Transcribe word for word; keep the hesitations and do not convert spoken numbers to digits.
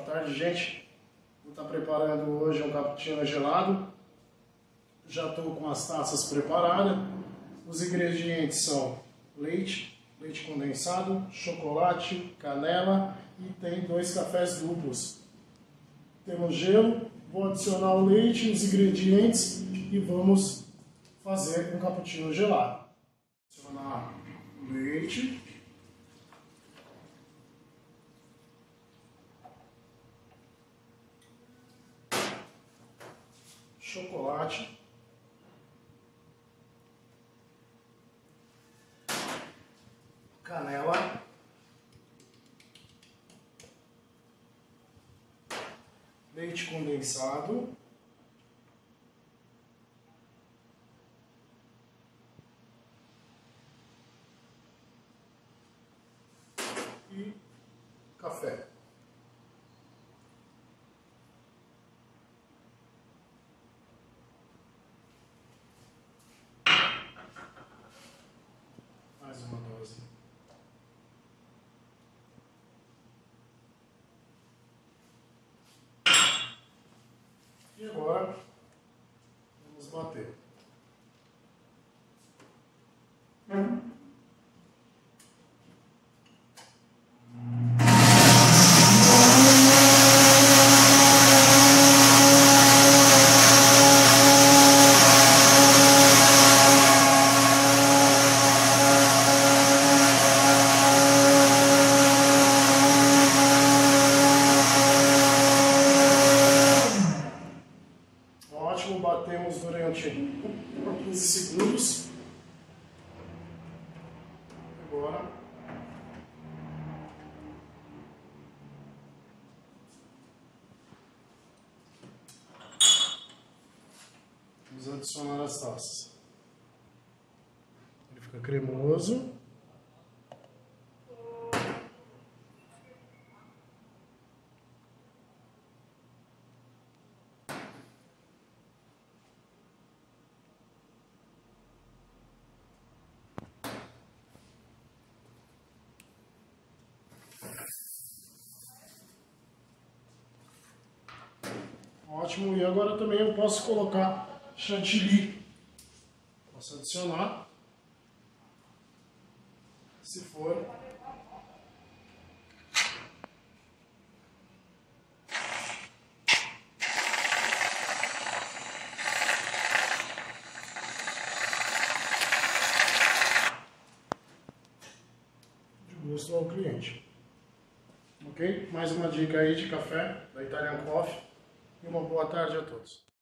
tarde, gente. Vou estar preparando hoje um cappuccino gelado. Já estou com as taças preparadas. Os ingredientes são leite, leite condensado, chocolate, canela e tem dois cafés duplos. Temos gelo, vou adicionar o leite, os ingredientes e vamos fazer um cappuccino gelado. Adicionar o leite. Chocolate, canela, leite condensado, e café. Mais uma dose. E agora vamos bater. Ótimo, batemos durante quinze segundos. Agora vamos adicionar as taças. Ele fica cremoso. Ótimo, e agora também eu posso colocar chantilly. Posso adicionar, se for. De gosto ao cliente. Ok? Mais uma dica aí de café da Italian Coffee. E uma boa tarde a todos.